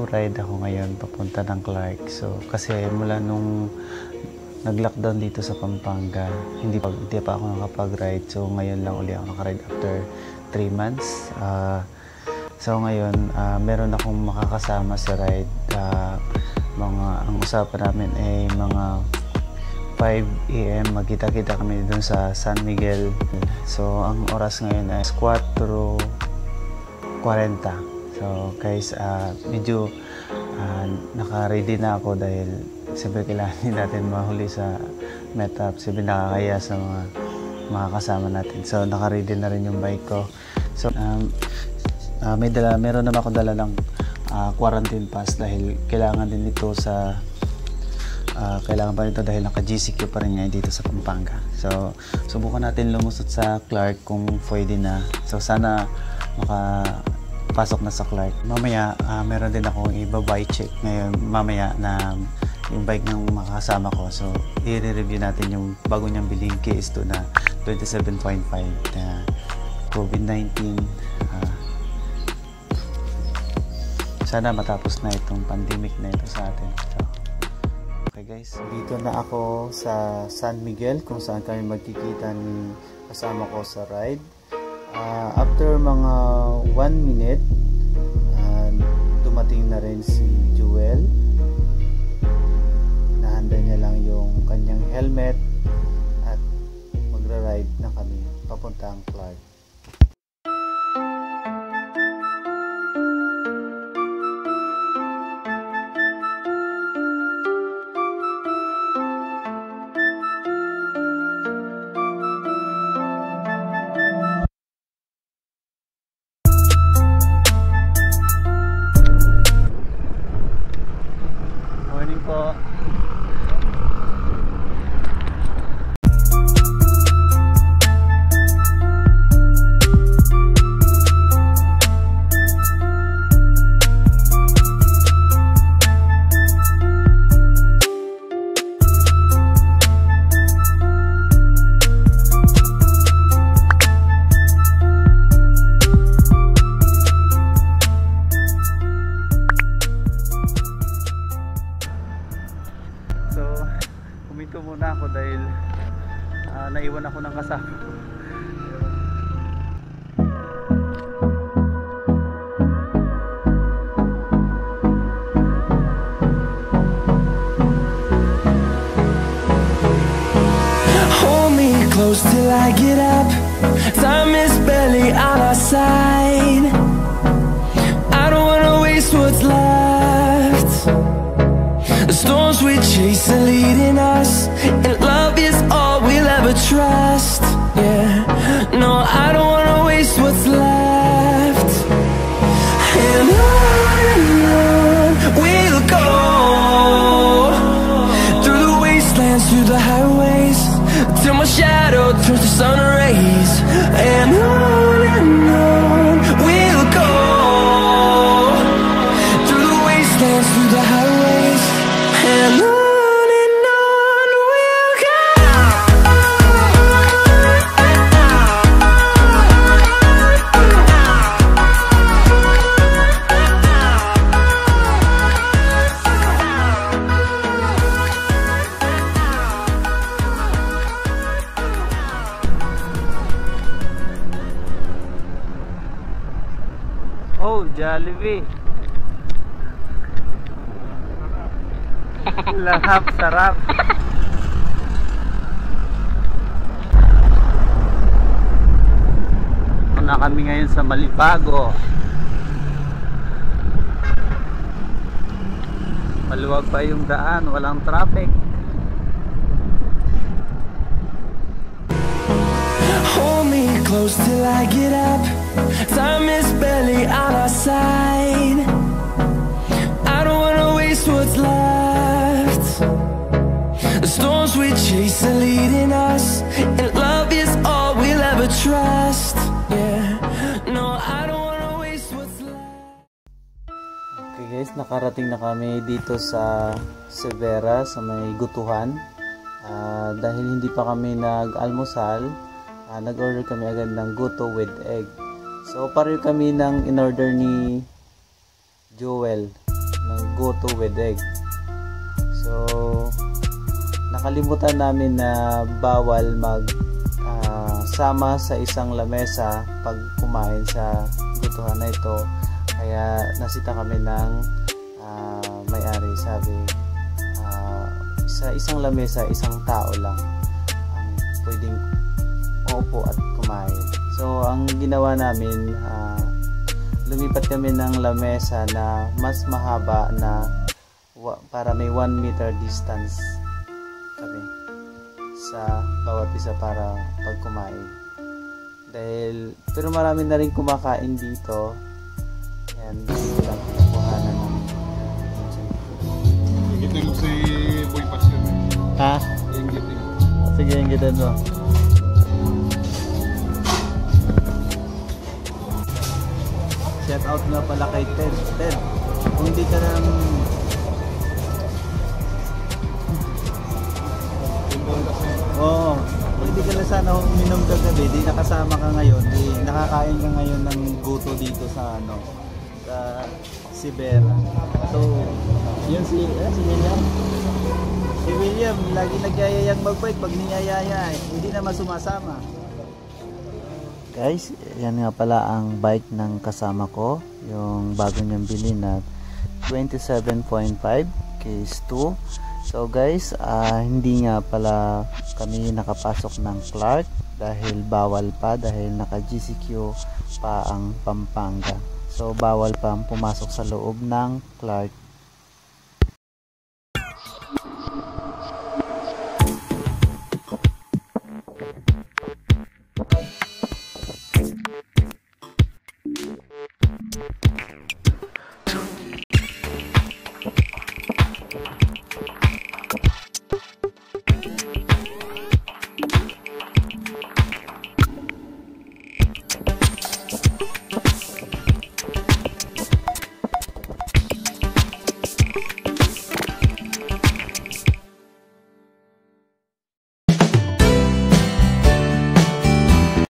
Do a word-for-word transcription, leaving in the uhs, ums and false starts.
magro-ride ako ngayon papunta ng Clark. So kasi mula nung nag-lockdown dito sa Pampanga, hindi pa, hindi pa ako nakapag-ride. So ngayon lang uli ako nakaride after three months. Uh, so ngayon, uh, meron akong makakasama sa ride. Uh, mga, ang usapan namin ay mga five A M magkita-kita kami dun sa San Miguel. So ang oras ngayon ay four forty. So guys, uh, medyo uh, naka-ready na ako dahil siyempre kailangan natin mahuli sa meetup. Siyempre nakakaya sa mga mga kasama natin. So naka-ready na rin yung bike ko. So um, uh, may dala, meron naman ako dala ng uh, quarantine pass dahil kailangan din ito sa uh, kailangan pa nito dahil naka-G C Q pa rin ngayon dito sa Pampanga. So subukan natin lumusot sa Clark kung pwede na. So sana maka pasok na sa Clark. Mamaya uh, meron din akong iba-bike check ngayon mamaya na yung bike ng makakasama ko. So i-review natin yung bago niyang biling K S two na twenty-seven point five na COVID nineteen. Uh, sana matapos na itong pandemic na ito sa atin. So, okay guys, dito na ako sa San Miguel kung saan kami magkikita ni kasama ko sa ride. Uh, after mga one minute, uh, dumating na rin si Jewel. Nahanda niya lang yung kanyang helmet at magra-ride na kami papuntang Clark. Puminto muna ako dahil uh, naiwan ako ng kasama. Hold me close till I get up. Time is barely on our side. I don't wanna waste what's left. The storms we chase are leading us, and love is all we'll ever trust. Yeah, no, I don't wanna waste what's left. And on and on we'll go, through the wastelands, through the highways, till my shadow turns to sun rays. And on and on we'll go, through the wastelands, through the highways, and on. Oh, Jollibee. Lahap, sarap. Na kami ngayon sa Malibago. Maluwag pa yung daan, walang traffic. Hold me close till I get up. Time is barely on our side. I don't wanna waste what's left. The storms we chase are leading us, and love is all we'll ever trust. Yeah, no, I don't wanna waste what's left. Okay guys, nakarating na kami dito sa Severa sa may Gutuhan. Uh, dahil hindi pa kami nag-almusal, uh, nag-order kami agad ng guto with egg. So pareho kami ng in-order ni Joel. ng goto with egg. So nakalimutan namin na bawal mag uh, sama sa isang lamesa pag kumain sa gotohan na ito, kaya nasita kami ng uh, may-ari. Sabi uh, sa isang lamesa isang tao lang ang pwedeng uupo at kumain. So ang ginawa namin, uh, lumipat kami ng lamesa na mas mahaba na para may one meter distance kami sa bawat isa para pag kumain. Dahil pero marami na rin kumakain dito. Yan, dito lang kukuhanan namin. Ingit na si Boy Pastor. Ha? Ingit na. Sige, ingitan mo. Shout out nga pala kay Ted. Ted, kung hindi ka nang Oo, kung hindi ka na sana uminom kagabi, di nakasama ka ngayon, di nakakain ka ngayon ng goto dito sa ano, sa Sibera. So, yun si, eh, si William. Si William, lagi nagyayayang magbike, pag niyayaya, eh, hindi naman sumasama. Guys, yan nga pala ang bike ng kasama ko, yung bago niyang bili na twenty-seven point five case two. So guys, uh, hindi nga pala kami nakapasok ng Clark dahil bawal pa, dahil naka G C Q pa ang Pampanga. So bawal pa pumasok sa loob ng Clark